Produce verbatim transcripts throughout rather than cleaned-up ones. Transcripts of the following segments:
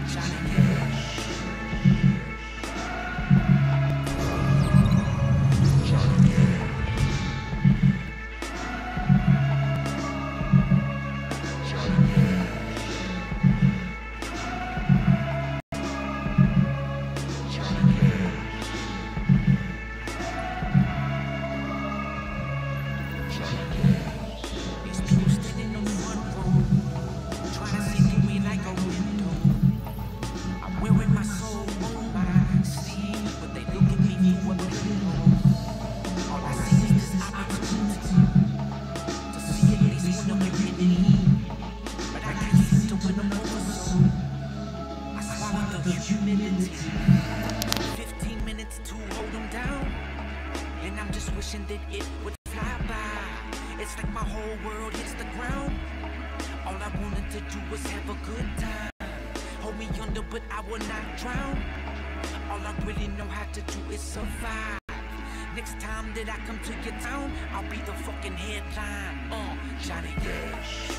Fifteen minutes to hold them down, and I'm just wishing that it would fly by. It's like my whole world hits the ground. All I wanted to do was have a good time. Hold me under, but I will not drown. All I really know how to do is survive. Next time that I come to your town, I'll be the fucking headline. Uh, Johnny Cash.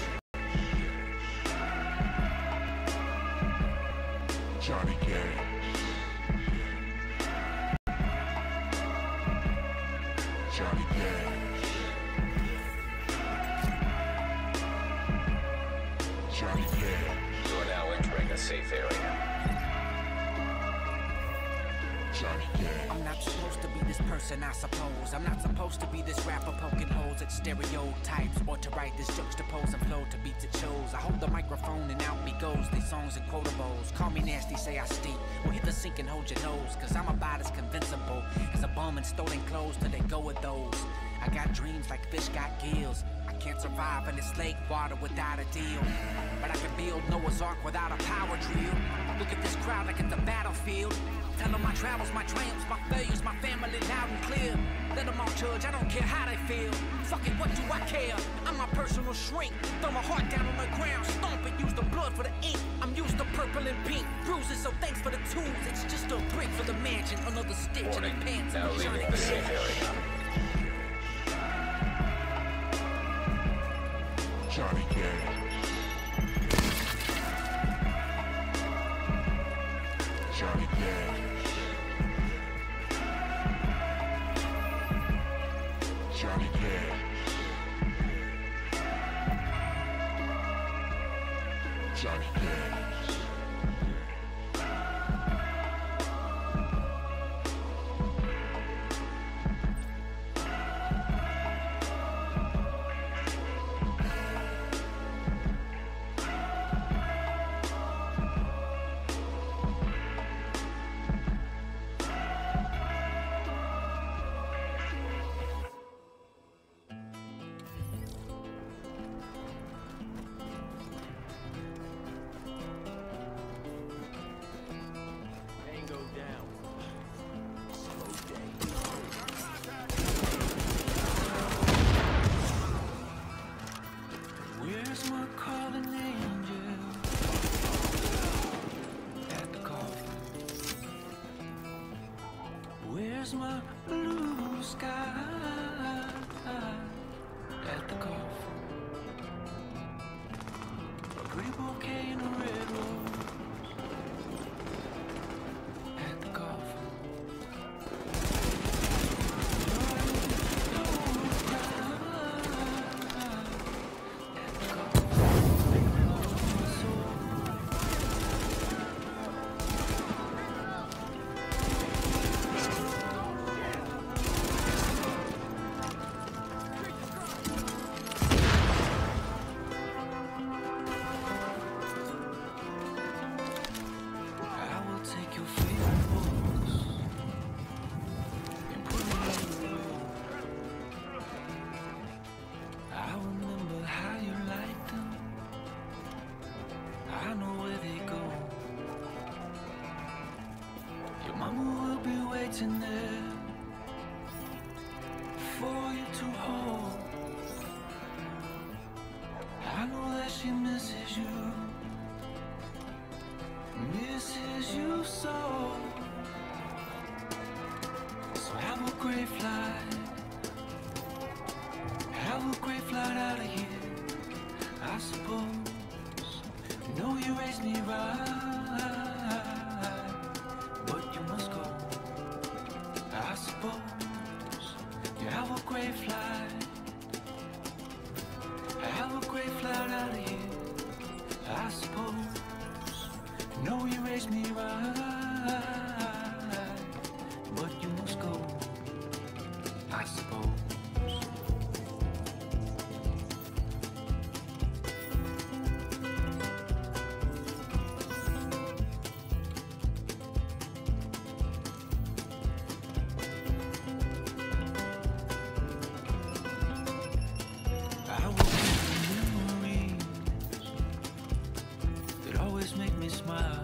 Johnny Cash. Johnny Cash. Johnny Cash. You are now entering a safe area. Johnny Cash. I'm not supposed to be this person, I suppose. I'm not supposed to be this rapper poking holes at stereotypes, or to write this juxtaposing flow to beats it shows. I hold the microphone and out me goes. These songs and quotables. Call me nasty, say I stink. Well, hit the sink and hold your nose, cause I'm about as convincible as a bum in stolen clothes till they go with those. I got dreams like fish got gills. I can't survive in this lake water without a deal, but I can build Noah's Ark without a power drill. Look at this crowd like it's a battlefield. Tell them my travels, my triumphs, my failures, my family loud and clear. Let them all judge, I don't care how they feel. Fuck it, what do I care? I'm my personal shrink. Throw my heart down on the ground, stomp it, use the blood for the ink. I'm used to purple and pink bruises, so thanks for the tools. It's just a brick for the mansion, another stitch Warning, in the pants. now leaving the safe area. Johnny Cash. Johnny Cash. Johnny Cash. Johnny Cash. Where's my calling angel at the coffin? Where's my blue sky at the coffin? A pretty bouquet and a red rose at the coffin. Mama will be waiting there for you to hold. I know that she misses you, misses you so. So have a great flight, have a great flight out of here, I suppose. You know you raised me right. know you raised me right, but you must go, I suppose. I will keep the memories that always make me smile,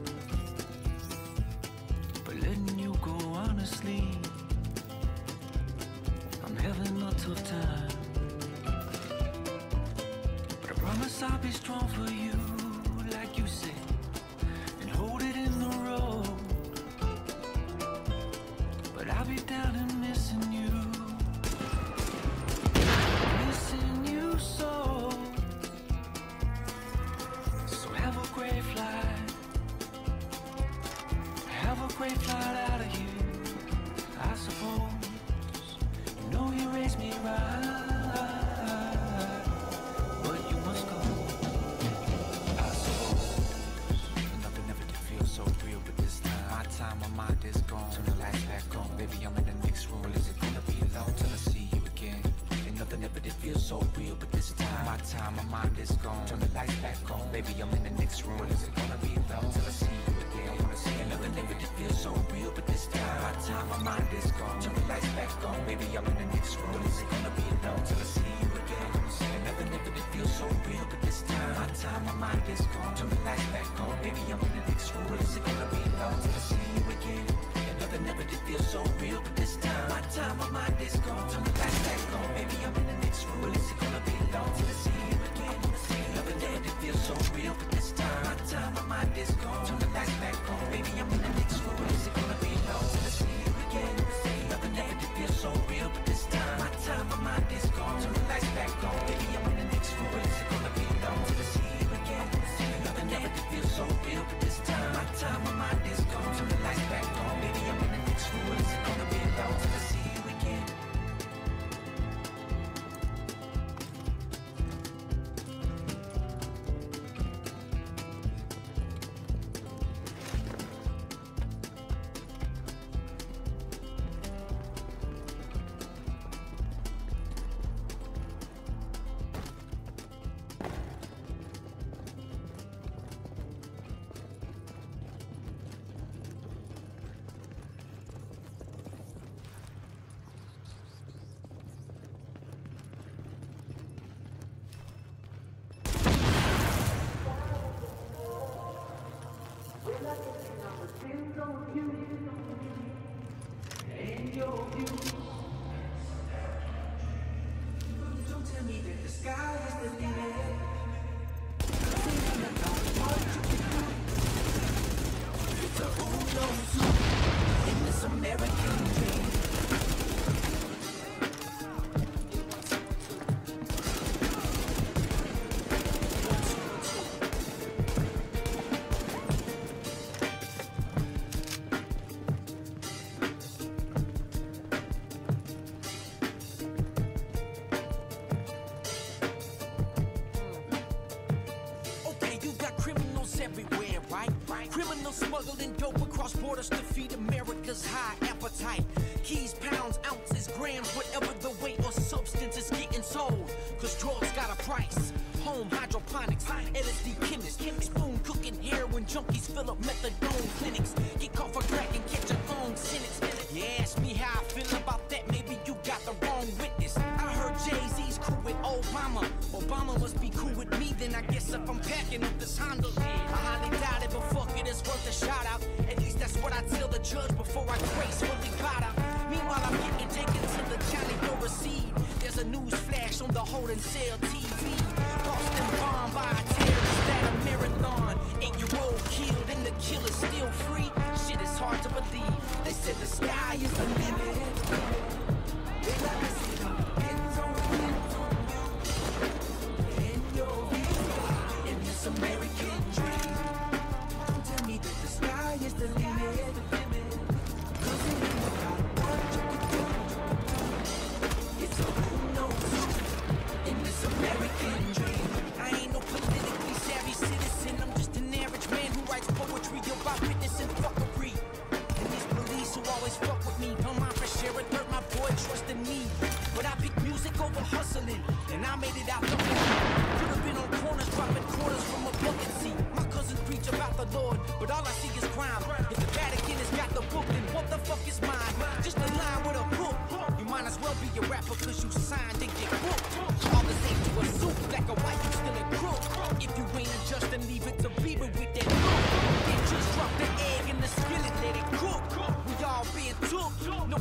but letting you go honestly, I'm having a tough time. But I promise I'll be strong for you, like you said, and hold it in the road. But I'll be down and missing you, missing you so. So have a great flight, have a great flight out of here, I suppose. You know you raised me right, but you must go, I suppose. Nothing ever did feel so real, but this time, my time, my mind is gone. Turn the lights back on, baby, I'm in the next room. Well, is it gonna be long till I see you again? And nothing ever did feel so real, but this time, my time, my mind is gone. Turn the lights back on, baby, I'm in the next room. Well, is it gonna be long till I see you again? I wanna see you. Nothing ever did feel so real, but this time, my time, my mind is gone. Turn the lights back on, baby, I'm in the next room. Well, is it gonna be long till I see you again? And nothing ever did feel so real, but this time, my time, my mind is gone. Turn the lights back on, baby, I'm in the next room. Well, is it gonna be long till I see you again? And nothing ever did feel so real, but this time, my time, my mind is gone. Turn the lights back on, baby, I'm in the next room. Well, is it gonna be long till I see you again? Nothing ever did feel so real, but this time, my time, my mind is gone. Turn the lights back on, baby, I'm in the next room. Well, is it gonna be long till I see you again? Nothing ever did feel so real, but this time, my time, my mind is gone. Turn the lights back on, baby, I'm in the next room. Well, is it gonna be long till I see you again? Nothing ever did feel so real, but this time, my time, my mind is gone. Turn the lights back on, baby, I'm in the next room. Well, is it gonna be long till I see you again? Don't tell me that the sky is the limit. It's a who knows who in this American dream. Everywhere, right? right? Criminals smuggling dope across borders to feed America's high appetite. Keys, pounds, ounces, grams, whatever the weight or substance is getting sold. Cause drugs got a price. Home hydroponics, L S D chemists, spoon cooking heroin junkies fill up methadone clinics. Get caught for crack and catch a long sentence. You ask me how I feel about that, maybe you got the wrong witness. I heard Jay-Z's cool with Obama. Obama must be cool with me, then I guess if I'm packing up this Honda. I highly doubt it, but fuck it, it's worth a shout out. At least that's what I tell the judge before I gracefully bow out. Meanwhile, I'm getting taken to the county door receipt. There's a news flash on the holding cell T V. Boston bombed by a terrorist at a marathon. Eight-year-old killed and the killer's still free. Shit is hard to believe. They said the sky is the limit. They let us see the ends on the ends on you. In your view, in this American dream. Don't tell me that the sky is the limit. Cause it ain't about what you can do. It's a who knows who in this American dream. I ain't no political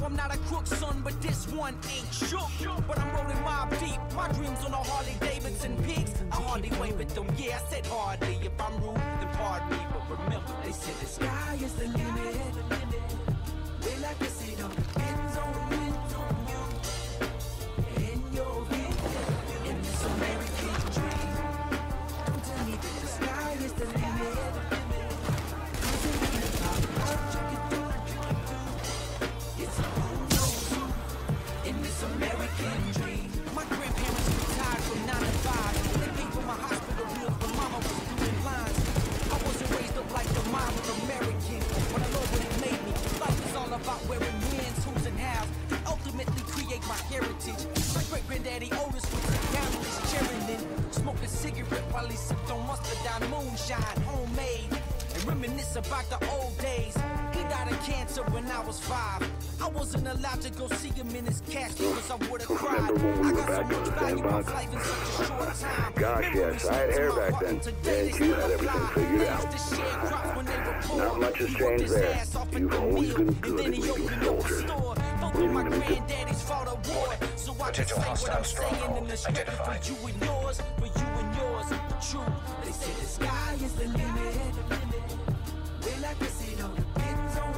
I'm not a crook, son, but this one ain't shook. But I'm rolling mob deep, my dreams on a Harley Davidson pigs. I hardly wave with them, yeah, I said hardly. If I'm rude, then pardon me, but remember, they said the sky is the limit. Well, I guess it all depends on you and your vision in this American dream. Don't tell me that the sky is the limit. Cause it ain't about what you can do. It's who knows you in this American dream. My grandparents retired from nine to five. They paid for my hospital bills, but mama was doing lines. I wasn't raised up like the model American, but I love what it made me. Life is all about wearing wins, who's and hows. They ultimately create my heritage. My great granddaddy Otis was a countless chairman. Smoked a cigarette while he sipped on mustard down moonshine, homemade. And reminisce about the old days. He died of cancer when I was five. I wasn't allowed to go see him in his casket because I would have cried. I got so much value of life in such a short time. Gosh, yes, I had hair back then. And you had everything figured out. Not much has changed there. You've always been good at leading soldiers. Leading them to... Potential hostile stronghold identified. For you and yours, for you and yours. True, they say the sky is the limit. Well, I guess it all depends on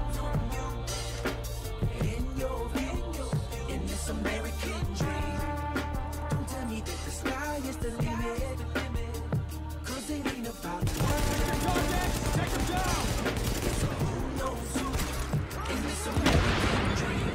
you and your vision in this American dream. Don't tell me that the sky is the limit, cause it ain't about what. Take him down! So who knows who in this American dream?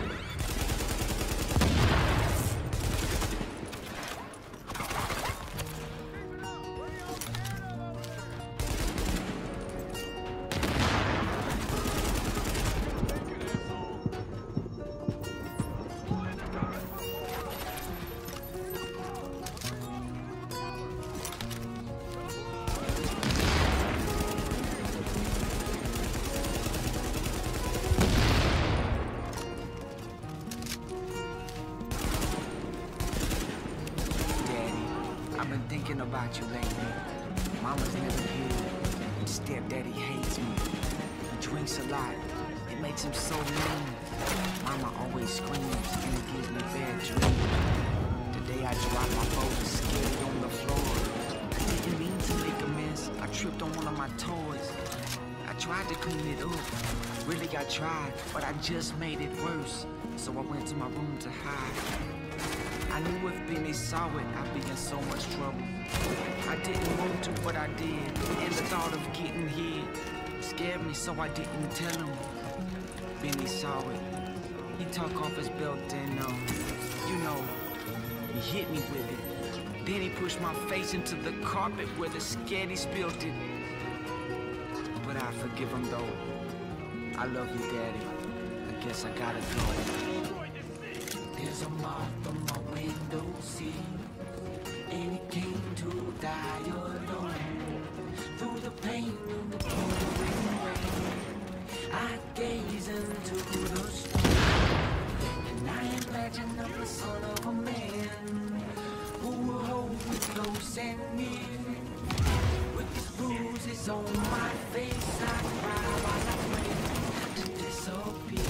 I've been thinking about you lately. Mama's never here. Stepdaddy hates me. He drinks a lot. It makes him so mean. Mama always screams and it gives me bad dreams. Today I dropped my phone scared on the floor. I didn't mean to make a mess. I tripped on one of my toys. I tried to clean it up. Really I tried, but I just made it worse. So I went to my room to hide. I knew if Benny saw it, I'd be in so much trouble. I didn't want to, but I did. And the thought of getting hit scared me, so I didn't tell him. Benny saw it. He took off his belt and, um, you know, he hit me with it. Then he pushed my face into the carpet where the scatty spilled it. But I forgive him, though. I love you, Daddy. I guess I gotta go. There's a moth on my window sill, and it came to die alone. Through the pain of the pouring rain, I gaze into the storm, and I imagine I'm the son of a man who will hold me close and near. With these bruises on my face, I cry while I pray to disappear.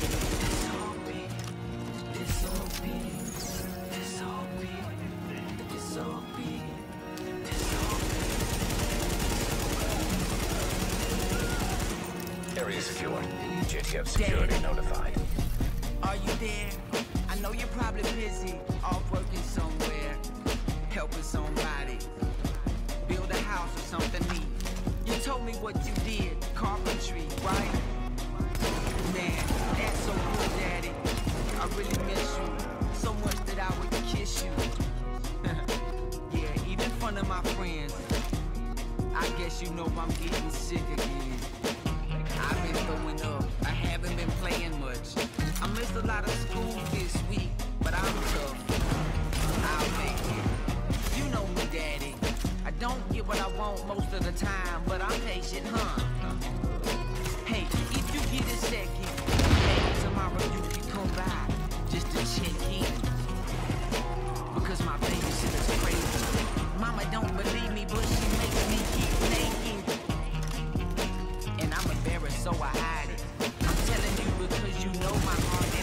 Area secure. J T F security notified. Are you there? I know you're probably busy, off working somewhere, helping somebody, build a house or something neat. You told me what you did, carpentry, right? Man, that's so good, Daddy. I really miss you, so much that I would kiss you. Yeah, even in front of my friends. I guess you know I'm getting sick again. I've been throwing up, I haven't been playing much. I missed a lot of school this week, but I'm tough. I'll make it. You know me, Daddy. I don't get what I want most of the time, but I'm patient, huh? Hey, if you get a second, maybe tomorrow you can come by just to check in. Because my babysitter's crazy. Mama don't believe me, but she makes me keep naked. And I'm embarrassed, so I hide it. I'm telling you because you know my heart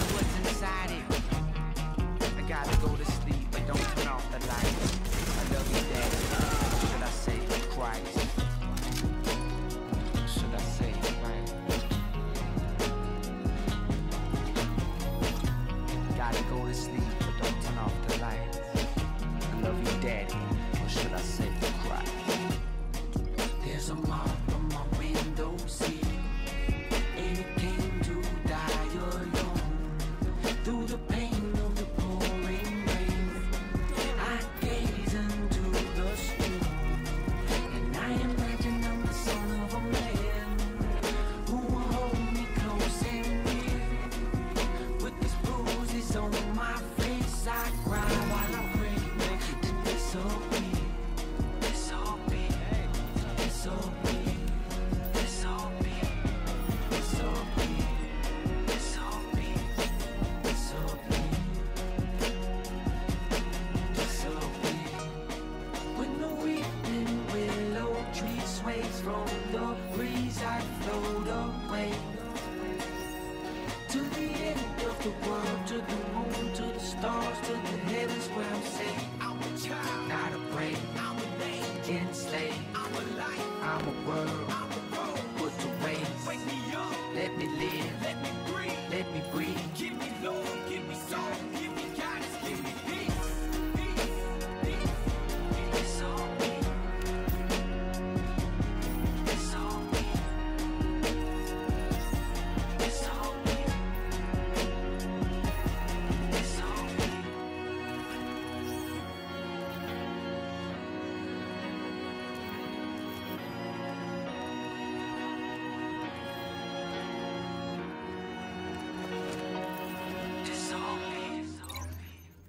some out from my window seat. And it came to die alone through the pain of the pouring rain. I gaze into the street, and I imagine I'm the son of a man who will hold me close and near. With these bruises on my face, I cry while I pray to disappear. Disappear. Disappear. Disappear. Disappear. Disappear. Disappear. Disappear. When the weeping willow tree sways from the breeze, I float away to the end of the world, to the moon, to the stars, to the heavens where I'm safe. I'm a child, not a prey. I'm a name, enslaved. I'm a life, I'm a world. I'm a road, put to waste. Wake me up, let me live, let me breathe, let me breathe. Give me love, give me soul, give me guidance, give me peace. Peace, peace, it's all me. It's all me. It's all me. It's all me. It's all me. It's all me.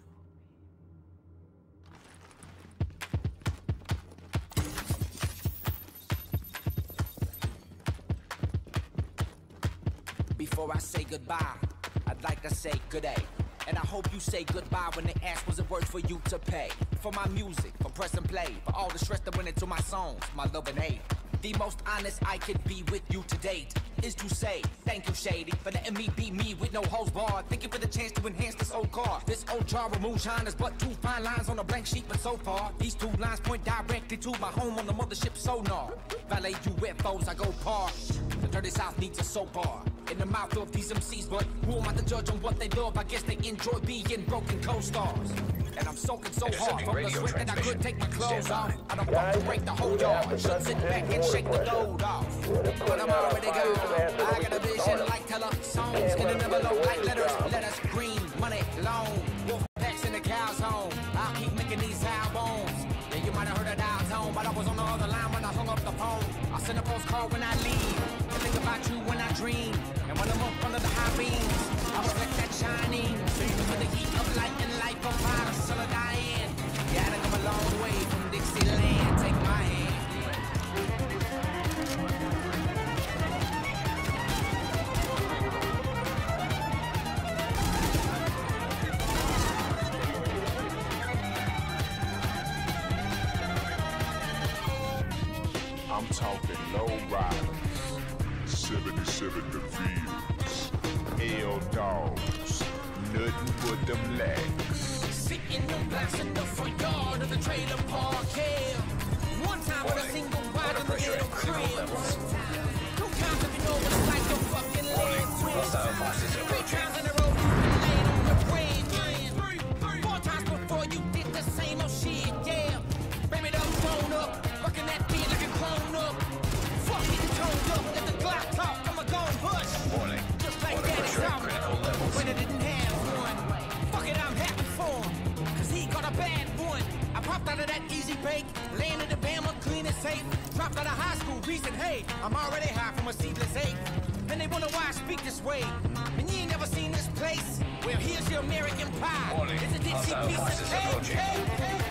Before I say goodbye, I'd like to say good day. And I hope you say goodbye when they ask was it worth for you to pay. For my music, for press and play, for all the stress that went into my songs, my love and hate. The most honest I could be with you to date is to say thank you, Shady, for letting me be me with no hose barred. Thank you for the chance to enhance this old car. This old jar of moonshine is but two fine lines on a blank sheet, but so far these two lines point directly to my home on the mothership sonar. Valet U F Os, I go par. The dirty South needs a soap bar in the mouth of these M Cs, but who am I to judge on what they love? I guess they enjoy being broken co-stars. And I'm soaking so hard from the sweat that I could take my clothes off. I don't want to break the whole yard. Should sit back and shake the load off. But I'm already gone. I got a vision like teller songs in an envelope like letters. Letters, green, money, loan. Wolf packs in the cow's home. I'll keep making these albums. Yeah, you might have heard a dial tone, but I was on the other line when I hung up the phone. I send a postcard when I leave. I think about you when I dream. And when I'm up under the high beams, I reflect that shining. So you can put the heat of light and life on fire, still a dying. Yeah, I come a long way from Dixieland. Take my hand. I'm talking low riders, seventy-seven DeVille's, L dogs, nothing but them legs. Sitting on glass in the front yard of the trailer park, yeah. One time with a single ride in the little crib. Two times if you know what it's like to fucking lead twins. Three times in a row you been laid on the bridge. Four times before you did the same old shit, yeah. Baby done grown up, working that beat like a grown up. Fuck it, toned up, let the Glock talk, I'ma go and push. Just like Daddy's out, when I didn't have one. Fuck it, I'm happy for him, cause he got a bad one. I popped out of that easy bake, landed in Bama, clean and safe. Dropped out of high school, reason, hey, I'm already high from a seedless ache. And they wonder why I speak this way. And you ain't never seen this place. Well, here's your American pie. It's a Dixie piece of cake, cake, cake.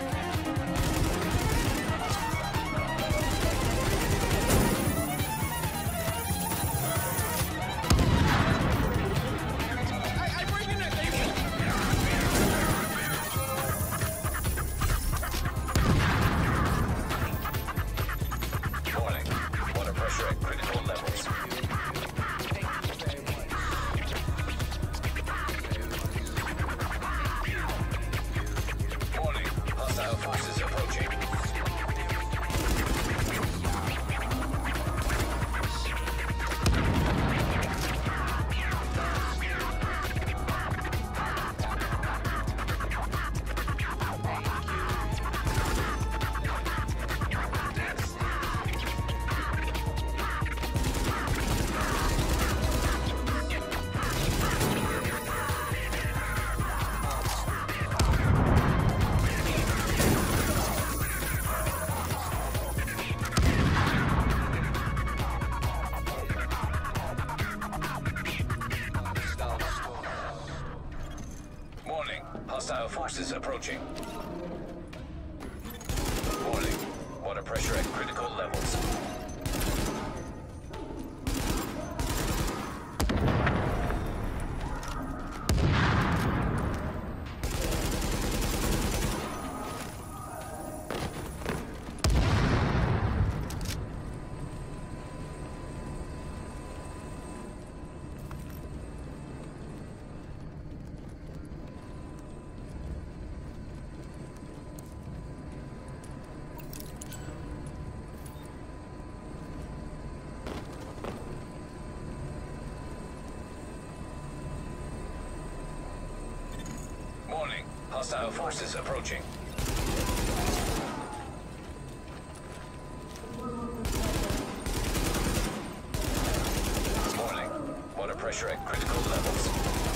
Hostile forces approaching. Warning. Water pressure at critical levels. Warning. Hostile forces approaching. Warning. Water pressure at critical levels.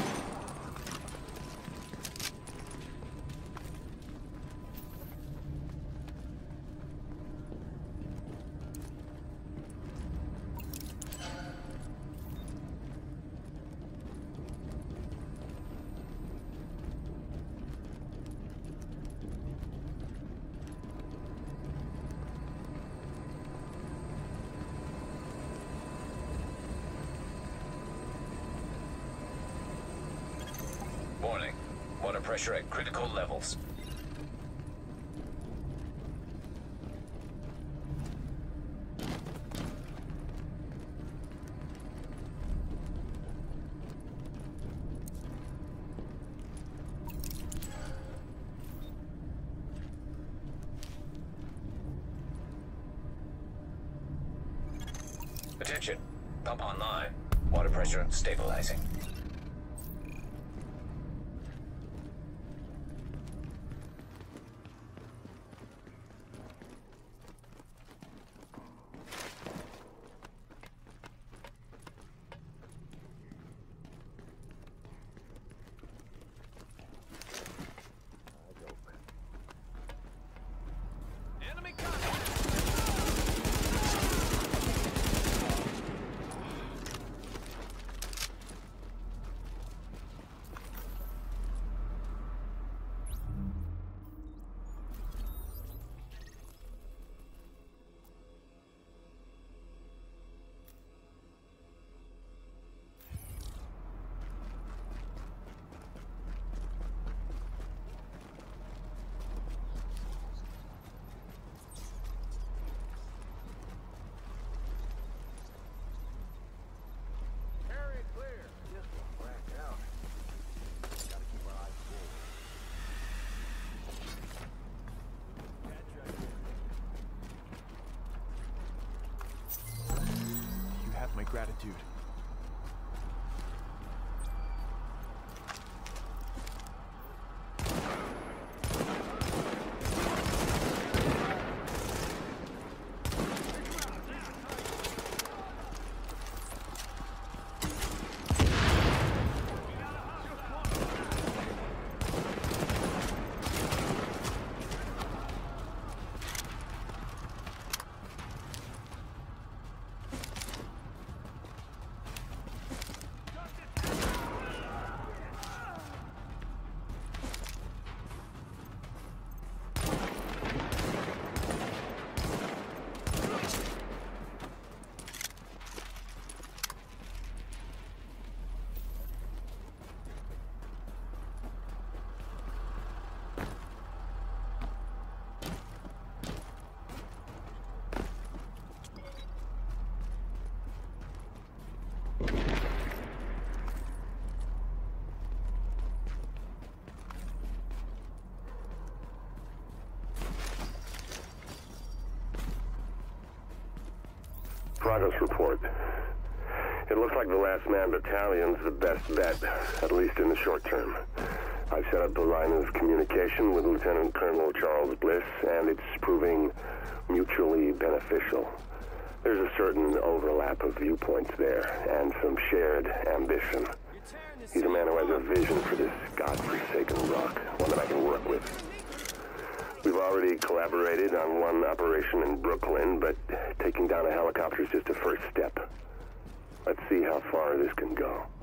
Warning. Water pressure at critical levels. Attention. Pump online. Water pressure stabilizing. My gratitude. Progress report. It looks like the Last Man Battalion's the best bet, at least in the short term. I've set up a line of communication with Lieutenant Colonel Charles Bliss, and it's proving mutually beneficial. There's a certain overlap of viewpoints there, and some shared ambition. He's a man who has a vision for this godforsaken rock, one that I can work with. We've already collaborated on one operation in Brooklyn, but taking down a helicopter is just a first step. Let's see how far this can go.